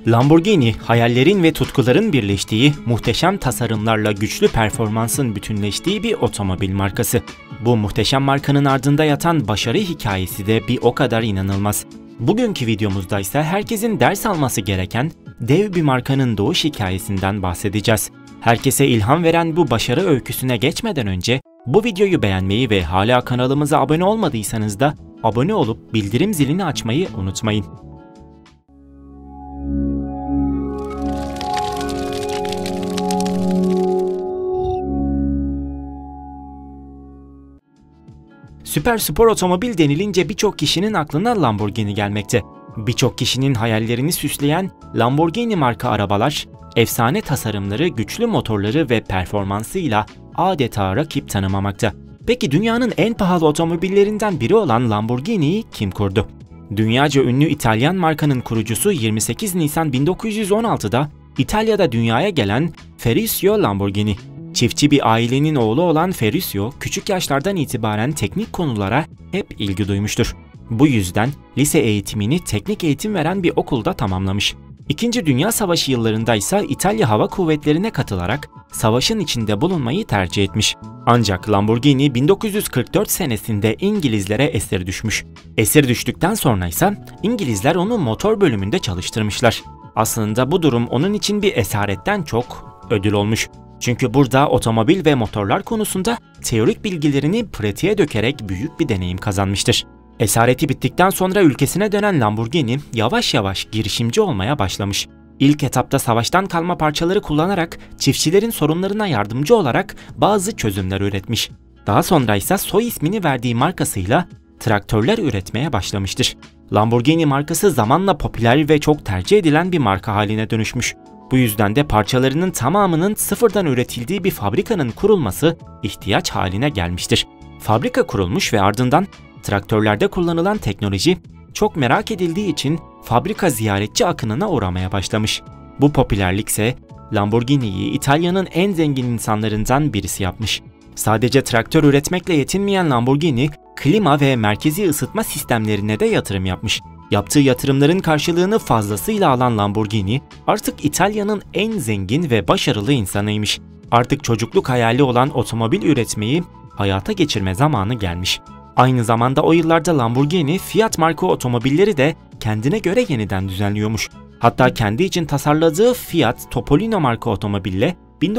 Lamborghini, hayallerin ve tutkuların birleştiği, muhteşem tasarımlarla güçlü performansın bütünleştiği bir otomobil markası. Bu muhteşem markanın ardında yatan başarı hikayesi de bir o kadar inanılmaz. Bugünkü videomuzda ise herkesin ders alması gereken dev bir markanın doğuş hikayesinden bahsedeceğiz. Herkese ilham veren bu başarı öyküsüne geçmeden önce bu videoyu beğenmeyi ve hala kanalımıza abone olmadıysanız da abone olup bildirim zilini açmayı unutmayın. Süper spor otomobil denilince birçok kişinin aklına Lamborghini gelmekte. Birçok kişinin hayallerini süsleyen Lamborghini marka arabalar, efsane tasarımları, güçlü motorları ve performansıyla adeta rakip tanımamakta. Peki dünyanın en pahalı otomobillerinden biri olan Lamborghini'yi kim kurdu? Dünyaca ünlü İtalyan markanın kurucusu 28 Nisan 1916'da İtalya'da dünyaya gelen Ferruccio Lamborghini. Çiftçi bir ailenin oğlu olan Ferruccio, küçük yaşlardan itibaren teknik konulara hep ilgi duymuştur. Bu yüzden lise eğitimini teknik eğitim veren bir okulda tamamlamış. İkinci Dünya Savaşı yıllarında ise İtalya Hava Kuvvetleri'ne katılarak savaşın içinde bulunmayı tercih etmiş. Ancak Lamborghini 1944 senesinde İngilizlere esir düşmüş. Esir düştükten sonra ise İngilizler onu motor bölümünde çalıştırmışlar. Aslında bu durum onun için bir esaretten çok ödül olmuş. Çünkü burada otomobil ve motorlar konusunda teorik bilgilerini pratiğe dökerek büyük bir deneyim kazanmıştır. Esareti bittikten sonra ülkesine dönen Lamborghini yavaş yavaş girişimci olmaya başlamış. İlk etapta savaştan kalma parçaları kullanarak çiftçilerin sorunlarına yardımcı olarak bazı çözümler üretmiş. Daha sonra ise soy ismini verdiği markasıyla traktörler üretmeye başlamıştır. Lamborghini markası zamanla popüler ve çok tercih edilen bir marka haline dönüşmüş. Bu yüzden de parçalarının tamamının sıfırdan üretildiği bir fabrikanın kurulması ihtiyaç haline gelmiştir. Fabrika kurulmuş ve ardından traktörlerde kullanılan teknoloji çok merak edildiği için fabrika ziyaretçi akınına uğramaya başlamış. Bu popülerlik ise Lamborghini'yi İtalya'nın en zengin insanlarından birisi yapmış. Sadece traktör üretmekle yetinmeyen Lamborghini, klima ve merkezi ısıtma sistemlerine de yatırım yapmış. Yaptığı yatırımların karşılığını fazlasıyla alan Lamborghini, artık İtalya'nın en zengin ve başarılı insanıymış. Artık çocukluk hayali olan otomobil üretmeyi hayata geçirme zamanı gelmiş. Aynı zamanda o yıllarda Lamborghini, Fiat marka otomobilleri de kendine göre yeniden düzenliyormuş. Hatta kendi için tasarladığı Fiat Topolino marka otomobille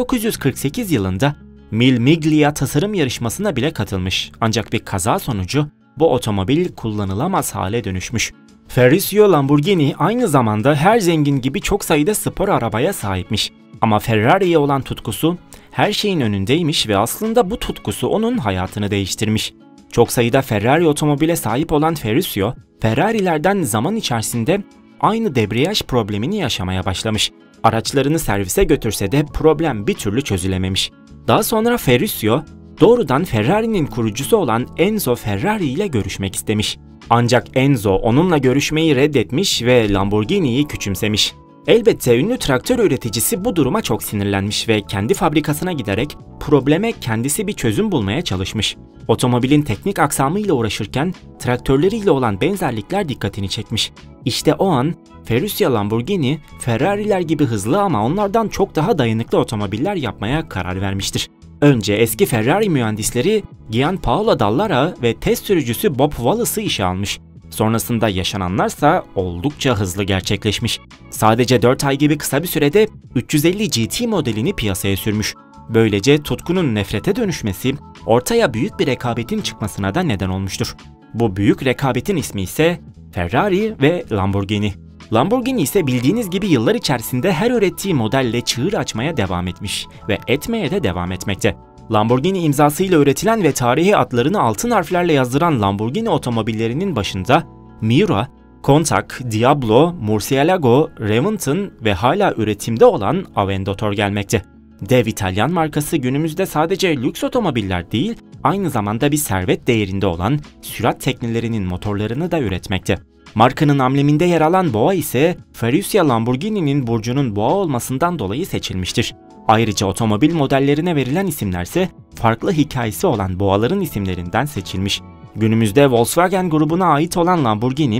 1948 yılında Mille Miglia tasarım yarışmasına bile katılmış. Ancak bir kaza sonucu bu otomobil kullanılamaz hale dönüşmüş. Ferruccio Lamborghini aynı zamanda her zengin gibi çok sayıda spor arabaya sahipmiş. Ama Ferrari'ye olan tutkusu her şeyin önündeymiş ve aslında bu tutkusu onun hayatını değiştirmiş. Çok sayıda Ferrari otomobile sahip olan Ferruccio, Ferrari'lerden zaman içerisinde aynı debriyaj problemini yaşamaya başlamış. Araçlarını servise götürse de problem bir türlü çözülememiş. Daha sonra Ferruccio, doğrudan Ferrari'nin kurucusu olan Enzo Ferrari ile görüşmek istemiş. Ancak Enzo onunla görüşmeyi reddetmiş ve Lamborghini'yi küçümsemiş. Elbette ünlü traktör üreticisi bu duruma çok sinirlenmiş ve kendi fabrikasına giderek probleme kendisi bir çözüm bulmaya çalışmış. Otomobilin teknik aksamıyla uğraşırken traktörleriyle olan benzerlikler dikkatini çekmiş. İşte o an Ferruccio Lamborghini, Ferrari'ler gibi hızlı ama onlardan çok daha dayanıklı otomobiller yapmaya karar vermiştir. Önce eski Ferrari mühendisleri Gianpaolo Dallara ve test sürücüsü Bob Wallace'ı işe almış. Sonrasında yaşananlarsa oldukça hızlı gerçekleşmiş. Sadece 4 ay gibi kısa bir sürede 350 GT modelini piyasaya sürmüş. Böylece tutkunun nefrete dönüşmesi ortaya büyük bir rekabetin çıkmasına da neden olmuştur. Bu büyük rekabetin ismi ise Ferrari ve Lamborghini. Lamborghini ise bildiğiniz gibi yıllar içerisinde her ürettiği modelle çığır açmaya devam etmiş ve etmeye de devam etmekte. Lamborghini imzasıyla üretilen ve tarihi adlarını altın harflerle yazdıran Lamborghini otomobillerinin başında Miura, Countach, Diablo, Murcielago, Remington ve hala üretimde olan Aventador gelmekte. Dev İtalyan markası günümüzde sadece lüks otomobiller değil, aynı zamanda bir servet değerinde olan sürat teknelerinin motorlarını da üretmekte. Markanın ambleminde yer alan boğa ise Ferruccio Lamborghini'nin burcunun boğa olmasından dolayı seçilmiştir. Ayrıca otomobil modellerine verilen isimlerse farklı hikayesi olan boğaların isimlerinden seçilmiş. Günümüzde Volkswagen grubuna ait olan Lamborghini,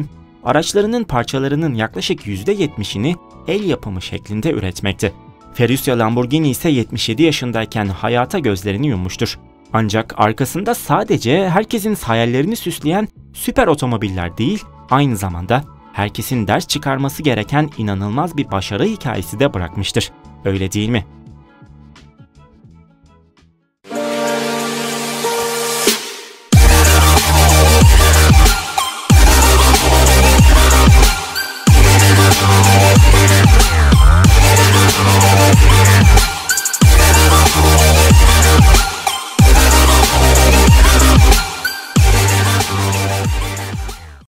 araçlarının parçalarının yaklaşık %70'ini el yapımı şeklinde üretmekte. Ferruccio Lamborghini ise 77 yaşındayken hayata gözlerini yummuştur. Ancak arkasında sadece herkesin hayallerini süsleyen süper otomobiller değil, aynı zamanda herkesin ders çıkarması gereken inanılmaz bir başarı hikayesi de bırakmıştır. Öyle değil mi?